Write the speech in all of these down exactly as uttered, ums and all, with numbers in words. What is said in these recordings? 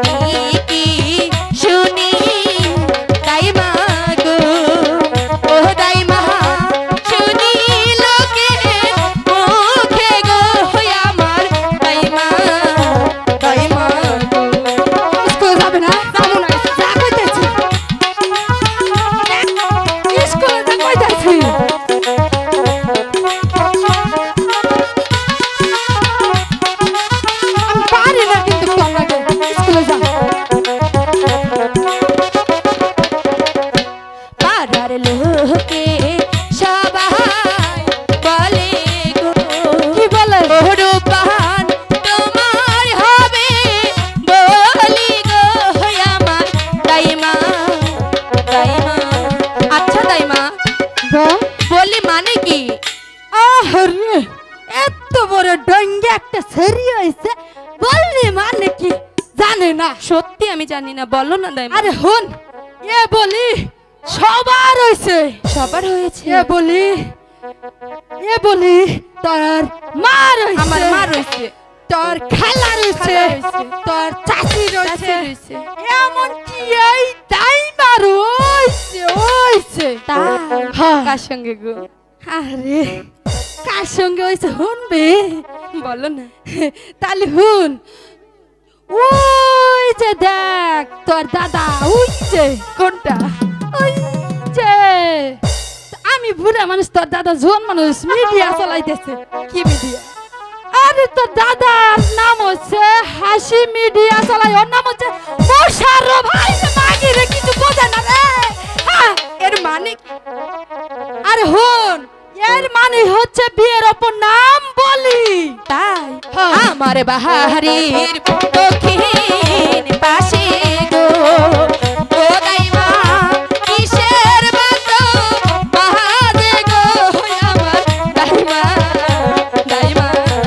জানি না বলো না দাইমা আরে হুন এ বলি সবার হইছে সবার হয়েছে এ বলি এ বলি তোর মা রইছে আমার মা রইছে তোর খালা রইছে তোর চাচি রইছে এমন কি এই দাইমা রইছে হইছে তা কার সঙ্গে গো আরে কার সঙ্গে হইছে হুনবে বলো না তাহলে হুন ওই যে দেখ তোর দাদা ওই যে কোনটা ওই যে আমি বুড়া মানুষ তোর দাদা জোন মানুষ মিডিয়া চালাইতেছে কি মিডিয়া আরে তোর দাদার নাম হচ্ছে হাসি মিডিয়া চালাই ওর নাম হচ্ছে মোশাররফ ভাই মাগি রে কিছু বোঝে না রে হ্যাঁ এর মানে আরে হুন এর মানে হচ্ছে বিয়ের অপর নাম বলি তাই আমার বাহারির দক্ষিণ পাশে গো ও দাইমা কিসের বাতো বাহারে গো আমার দাইমা দাইমা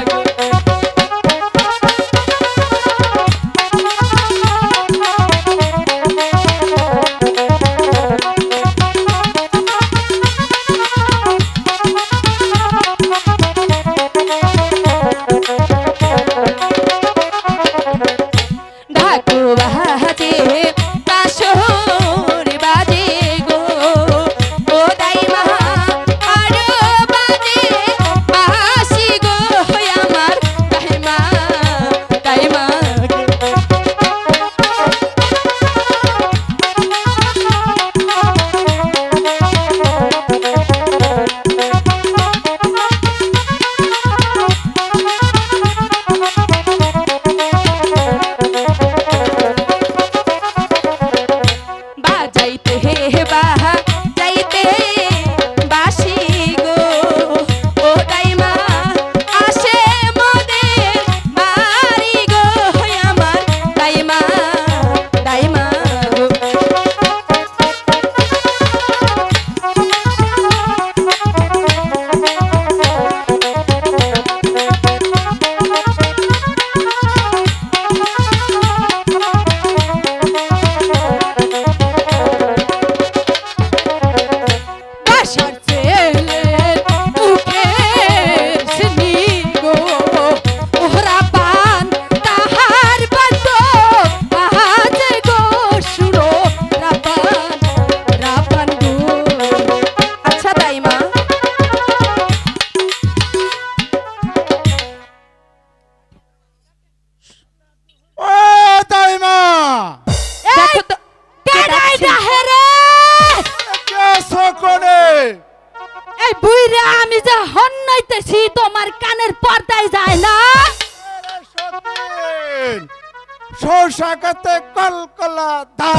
সৌসাকাতে কলকলা দা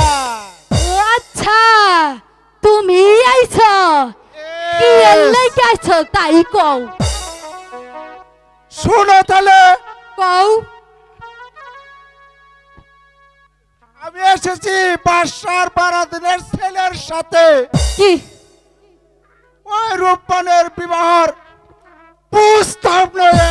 আচ্ছা তুমি আইছো কি লাইকা আইছো তাই কও শোনো তাহলে কও আমি এসেছি বাদশার বারাদিনের ছেলের সাথে কি ওই রূপবানের বিবাহর প্রস্তাব নয়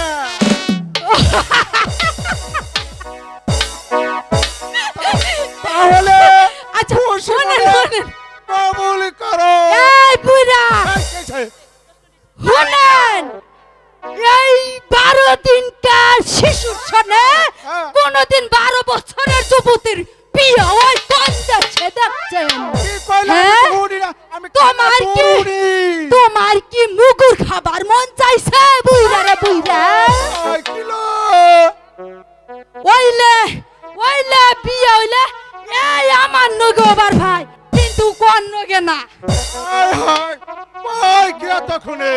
তাহলে আচ্ছা শুনেন শুনেন কবুল করো এই বুড়া শুনেন এই বারো দিনকার শিশুর সনে হ্যাঁ। কোনদিন বারো বছরের যুবতীর বিয়ে হয় কোন দেশে দেখছেন? কি কইলা? আমি হ্যাঁ? তরুণী না, আমি তোমার কানা কি তরুণী। তোমার কি মুগুর খাবার মন চাইছে বুইরা রে বুইরা? আয় কিলো। ওইলে ওইলে বিয়ে হইলে এই আমার নগে ওবার ভাই, কিন্তু কোন নগে না। আয় হায়, কই গিয়া তখনে?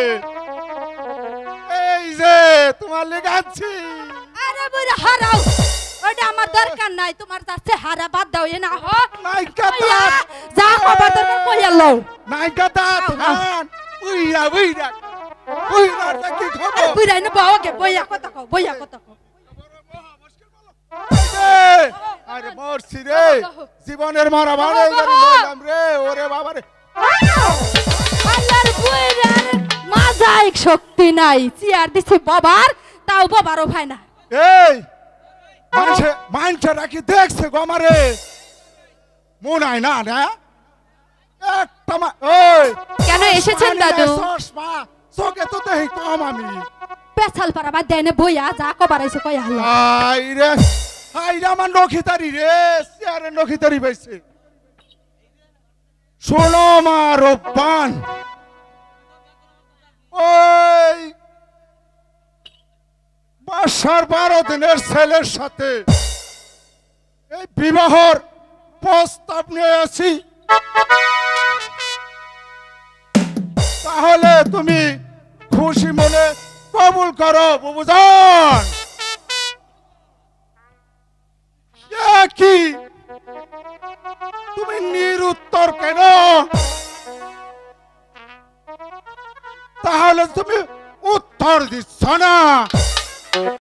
এই যে তোমার লেগাচ্ছি। আরে বুইরা হারাও, ওইটা আমার দরকার নাই, তোমার যাচ্ছে হারা বাদ দাও এ না হ। নাইকা কইয়া, দাঁত, যা কবার দরকার কইয়া লও। নাইকা দাঁত, আও, আও। হান। উইরা, উইরা। উইরার তা কি খবর? বুইরা নে বাওকে বইয়া কথা কও, বইয়া কথা কও। এই, আরে মরছি রে, জীবনের মারা মারে গাড়ি মরলাম রে, ওরে বাবা রে। আল্লাহর বুইরার মাজাইক শক্তি নাই, চিয়ার দিছে বাবার, তাও বাবারও ভাই না। এই, মানুষে মানুষে রাখি দেখছে গো আমারে, মনে হয় না না একটা মা- ওই কেন এসেছেন চশমা দাদু? নিলে চশমা, চোখে তো দেখি কম আমি। পেছাল পারা বাদ দেয় না বইয়া, যা কবার আইছে কইয়া হলো। আই রে, আই রে আমার নখিতারি রে, চেয়ারে নখিতারি পাইছে। শোনো মা রব্বান, ওই বাসার বারো দিনের ছেলের সাথে এই বিবাহর প্রস্তাব নিয়ে আছি, তাহলে তুমি খুশি মনে কবুল করো বুবুজান। এ কি তুমি নিরুত্তর কেন? তাহলে তুমি উত্তর দিচ্ছ না।